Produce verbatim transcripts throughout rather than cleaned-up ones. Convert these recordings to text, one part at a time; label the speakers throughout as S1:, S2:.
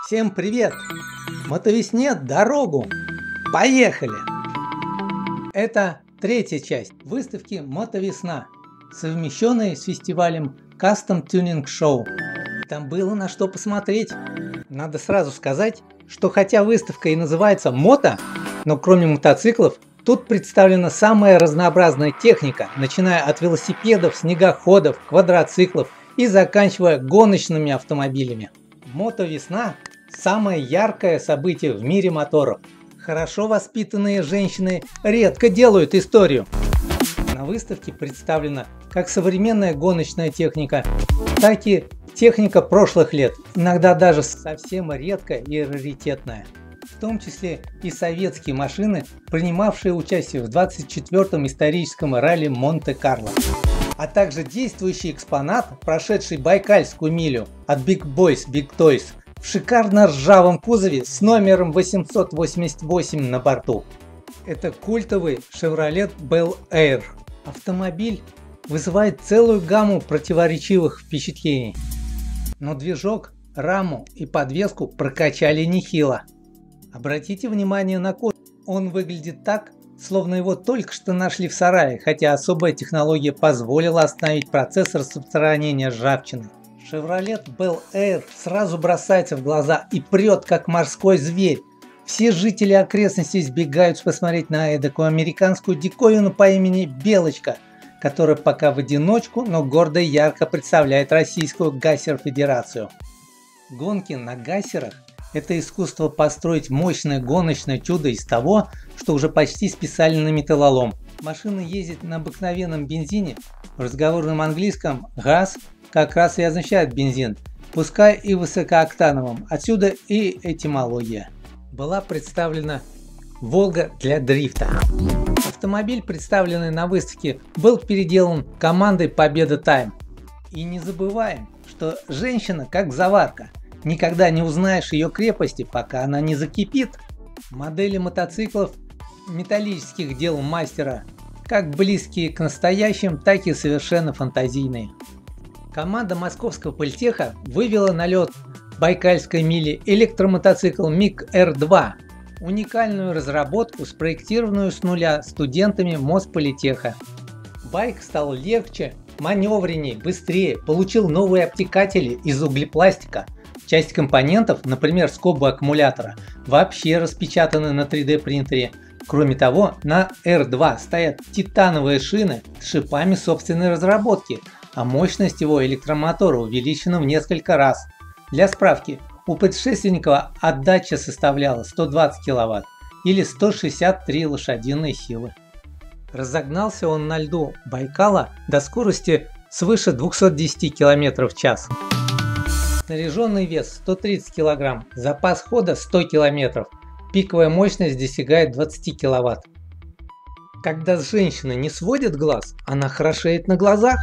S1: Всем привет! Мотовесне дорогу! Поехали! Это третья часть выставки Мотовесна, совмещенной с фестивалем Custom Tuning Show. Там было на что посмотреть. Надо сразу сказать, что хотя выставка и называется Мото, но кроме мотоциклов, тут представлена самая разнообразная техника, начиная от велосипедов, снегоходов, квадроциклов и заканчивая гоночными автомобилями. Мотовесна – самое яркое событие в мире моторов. Хорошо воспитанные женщины редко делают историю. На выставке представлена как современная гоночная техника, так и техника прошлых лет, иногда даже совсем редкая и раритетная. В том числе и советские машины, принимавшие участие в двадцать четвёртом историческом ралли Монте-Карло. А также действующий экспонат, прошедший Байкальскую милю от Big Boys Big Toys в шикарно ржавом кузове с номером восемьсот восемьдесят восемь на борту. Это культовый Chevrolet Bel Air. Автомобиль вызывает целую гамму противоречивых впечатлений. Но движок, раму и подвеску прокачали нехило. Обратите внимание на кузов. Он выглядит так, словно его только что нашли в сарае, хотя особая технология позволила остановить процесс распространения ржавчины. Chevrolet Bel Air сразу бросается в глаза и прет, как морской зверь. Все жители окрестностей сбегают посмотреть на эдакую американскую диковину по имени Белочка, которая пока в одиночку, но гордо и ярко представляет Российскую Гассер-Федерацию. Гонки на гассерах – это искусство построить мощное гоночное чудо из того, что уже почти списали на металлолом. Машина ездит на обыкновенном бензине, в разговорном английском «газ» как раз и означает бензин, пускай и высокооктановым, отсюда и этимология. Была представлена «Волга» для дрифта. Автомобиль, представленный на выставке, был переделан командой Победа Тайм. И не забываем, что женщина как заварка. Никогда не узнаешь ее крепости, пока она не закипит. Модели мотоциклов металлических дел мастера, как близкие к настоящим, так и совершенно фантазийные. Команда московского политеха вывела на лед Байкальской мили электромотоцикл миг эр два. Уникальную разработку, спроектированную с нуля студентами Мосполитеха. Байк стал легче, маневреннее, быстрее, получил новые обтекатели из углепластика. Часть компонентов, например скобы аккумулятора, вообще распечатаны на три дэ принтере. Кроме того, на эр два стоят титановые шины с шипами собственной разработки, а мощность его электромотора увеличена в несколько раз. Для справки, у предшественника отдача составляла сто двадцать киловатт или сто шестьдесят три лошадиные силы. Разогнался он на льду Байкала до скорости свыше двухсот десяти километров в час. Снаряженный вес сто тридцать килограмм, запас хода сто километров, пиковая мощность достигает двадцати киловатт. Когда с женщины не сводит глаз, она хорошеет на глазах.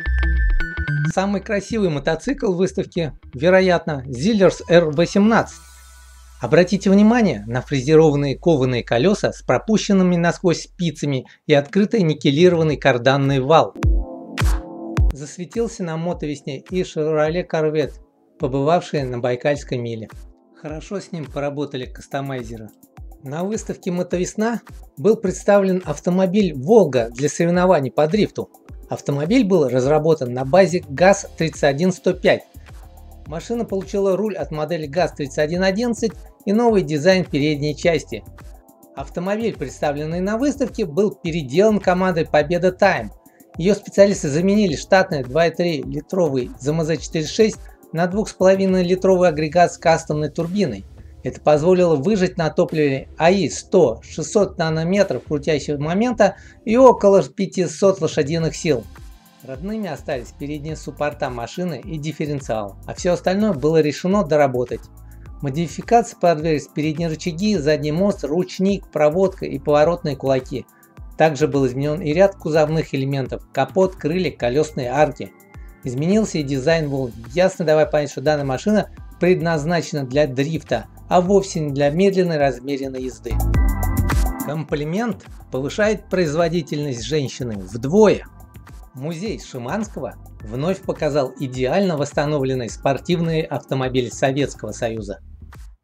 S1: Самый красивый мотоцикл в выставке, вероятно, Zillers эр восемнадцать. Обратите внимание на фрезерованные кованые колеса с пропущенными насквозь спицами и открытый никелированный карданный вал. Засветился на мотовесне и Chevrolet Corvette, побывавшие на Байкальской миле. Хорошо с ним поработали кастомайзеры. На выставке Мотовесна был представлен автомобиль Волга для соревнований по дрифту. Автомобиль был разработан на базе ГАЗ тридцать один сто пять. Машина получила руль от модели ГАЗ тридцать один одиннадцать и новый дизайн передней части. Автомобиль, представленный на выставке, был переделан командой Победа Тайм. Ее специалисты заменили штатный два и три литровый зэ эм зэ четыреста шесть на двух с половиной литровый агрегат с кастомной турбиной. Это позволило выжать на топливе а и сто - шестьсот нанометров крутящего момента и около пятисот лошадиных сил. Родными остались передние суппорта машины и дифференциал, а все остальное было решено доработать. Модификации подверглись передние рычаги, задний мост, ручник, проводка и поворотные кулаки. Также был изменен и ряд кузовных элементов: капот, крылья, колесные арки. Изменился и дизайн Волги, ясно давая понять, что данная машина предназначена для дрифта, а вовсе не для медленной размеренной езды. Комплимент повышает производительность женщины вдвое. Музей Шиманского вновь показал идеально восстановленный спортивный автомобиль Советского Союза.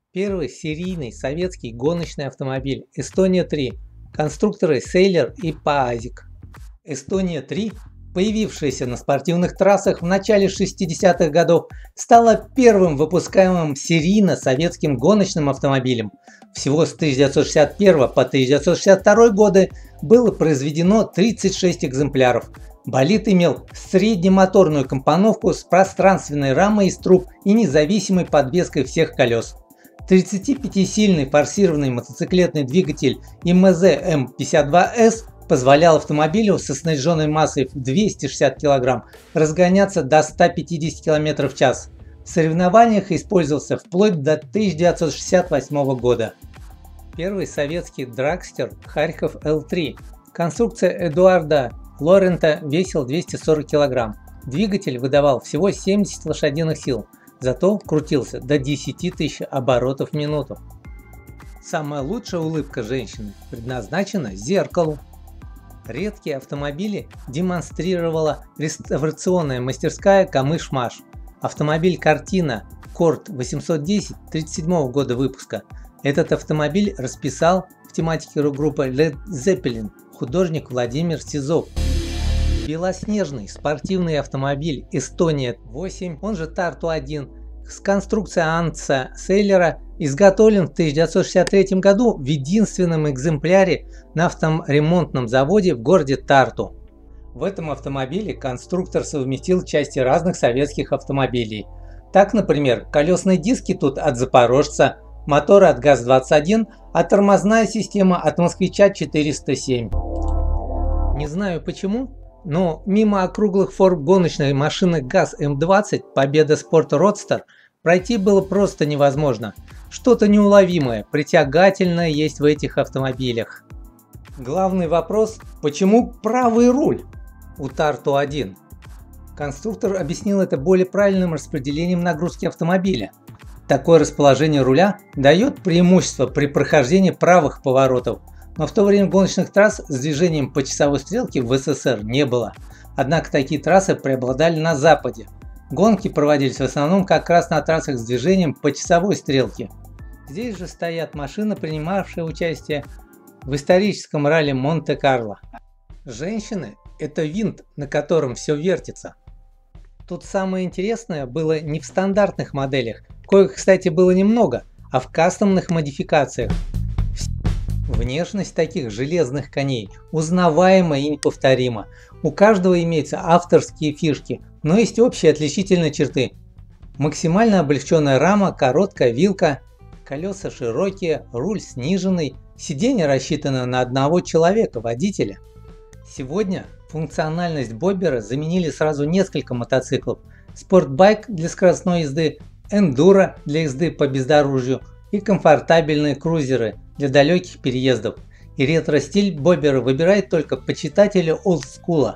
S1: Первый серийный советский гоночный автомобиль Эстония три, конструкторы Сейлер и Паазик. Эстония три, появившаяся на спортивных трассах в начале шестидесятых годов, стала первым выпускаемым серийно советским гоночным автомобилем. Всего с тысяча девятьсот шестьдесят первого по тысяча девятьсот шестьдесят второй годы было произведено тридцать шесть экземпляров. Болид имел среднемоторную компоновку с пространственной рамой из труб и независимой подвеской всех колес. тридцатипятисильный форсированный мотоциклетный двигатель эм зэ эм пятьдесят два эс позволял автомобилю со снаряженной массой в двести шестьдесят килограмм разгоняться до ста пятидесяти километров в час. В соревнованиях использовался вплоть до тысяча девятьсот шестьдесят восьмого года. Первый советский драгстер Харьков эл три. Конструкция Эдуарда Лорента весил двести сорок килограмм. Двигатель выдавал всего семьдесят лошадиных сил, зато крутился до десяти тысяч оборотов в минуту. Самая лучшая улыбка женщины предназначена зеркалу. Редкие автомобили демонстрировала реставрационная мастерская Камыш-Маш. Автомобиль Картина Корт восемьсот десять тридцать седьмого года выпуска. Этот автомобиль расписал в тематике рок-группы Led Zeppelin художник Владимир Сизов. Белоснежный спортивный автомобиль Эстония восемь, он же Тарту один, с конструкцией Антса Сейлера, изготовлен в тысяча девятьсот шестьдесят третьем году в единственном экземпляре на авторемонтном заводе в городе Тарту. В этом автомобиле конструктор совместил части разных советских автомобилей. Так, например, колесные диски тут от Запорожца, моторы от ГАЗ двадцать один, а тормозная система от Москвича четыреста семь. Не знаю почему, но мимо округлых форм гоночной машины ГАЗ эм двадцать Победа Спорт Родстер пройти было просто невозможно. Что-то неуловимое, притягательное есть в этих автомобилях. Главный вопрос, почему правый руль у Тарту один? Конструктор объяснил это более правильным распределением нагрузки автомобиля. Такое расположение руля дает преимущество при прохождении правых поворотов, но в то время гоночных трасс с движением по часовой стрелке в эс эс эс эр не было. Однако такие трассы преобладали на Западе. Гонки проводились в основном как раз на трассах с движением по часовой стрелке. Здесь же стоят машины, принимавшие участие в историческом ралли Монте-Карло. Женщины – это винт, на котором все вертится. Тут самое интересное было не в стандартных моделях, коих, кстати, было немного, а в кастомных модификациях. Внешность таких железных коней узнаваема и неповторима. У каждого имеются авторские фишки, но есть общие отличительные черты. Максимально облегченная рама, короткая вилка, колеса широкие, руль сниженный, сиденье рассчитано на одного человека, водителя. Сегодня функциональность боббера заменили сразу несколько мотоциклов: спортбайк для скоростной езды, эндуро для езды по бездорожью и комфортабельные крузеры для далеких переездов. И ретро-стиль боббера выбирает только почитатели олдскула.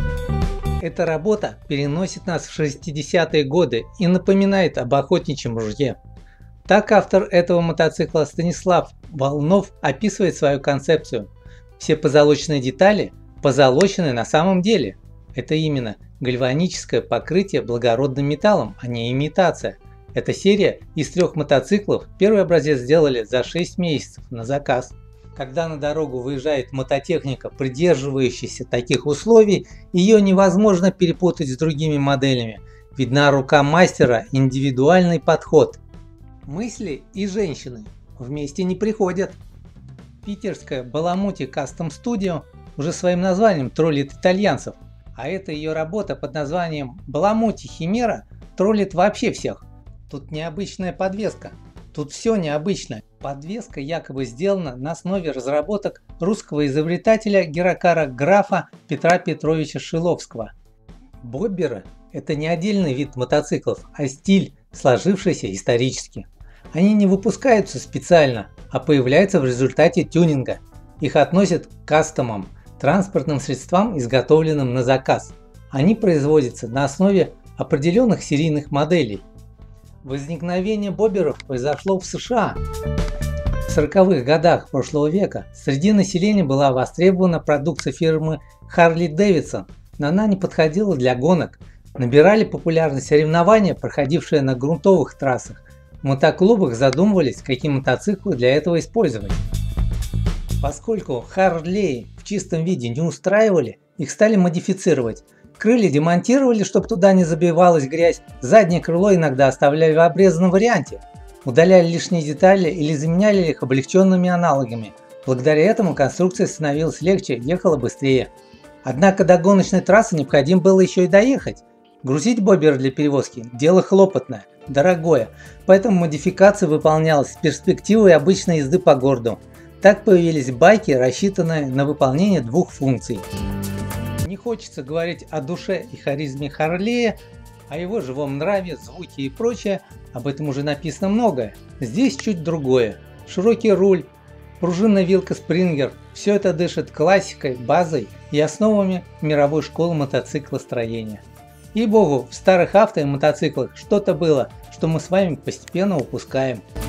S1: Эта работа переносит нас в шестидесятые годы и напоминает об охотничьем ружье. Так автор этого мотоцикла Станислав Волнов описывает свою концепцию. Все позолоченные детали позолочены на самом деле. Это именно гальваническое покрытие благородным металлом, а не имитация. Эта серия из трех мотоциклов, первый образец сделали за шесть месяцев на заказ. Когда на дорогу выезжает мототехника, придерживающаяся таких условий, ее невозможно перепутать с другими моделями. Видна рука мастера, индивидуальный подход. Мысли и женщины вместе не приходят. Питерская Баламути Custom Studio уже своим названием троллит итальянцев, а эта ее работа под названием Баламути Химера троллит вообще всех. Тут необычная подвеска. Тут все необычно. Подвеска якобы сделана на основе разработок русского изобретателя Геракара Графа Петра Петровича Шиловского. Бобберы – это не отдельный вид мотоциклов, а стиль, сложившийся исторически. Они не выпускаются специально, а появляются в результате тюнинга. Их относят к кастомам, транспортным средствам, изготовленным на заказ. Они производятся на основе определенных серийных моделей. Возникновение бобберов произошло в США. В сороковых годах прошлого века среди населения была востребована продукция фирмы Harley Davidson, но она не подходила для гонок. Набирали популярность соревнования, проходившие на грунтовых трассах. в мотоклубах задумывались, какие мотоциклы для этого использовать. Поскольку Харлеи в чистом виде не устраивали, их стали модифицировать. Крылья демонтировали, чтобы туда не забивалась грязь, заднее крыло иногда оставляли в обрезанном варианте, удаляли лишние детали или заменяли их облегченными аналогами. Благодаря этому конструкция становилась легче, ехала быстрее. Однако до гоночной трассы необходимо было еще и доехать. Грузить бобер для перевозки – дело хлопотное, дорогое, поэтому модификация выполнялась с перспективой обычной езды по городу. Так появились байки, рассчитанные на выполнение двух функций. Не хочется говорить о душе и харизме Харлея, о его живом нраве, звуке и прочее, об этом уже написано многое. Здесь чуть другое. Широкий руль, пружинная вилка Спрингер – все это дышит классикой, базой и основами мировой школы мотоциклостроения. Ей-богу, в старых авто и мотоциклах что-то было, что мы с вами постепенно упускаем.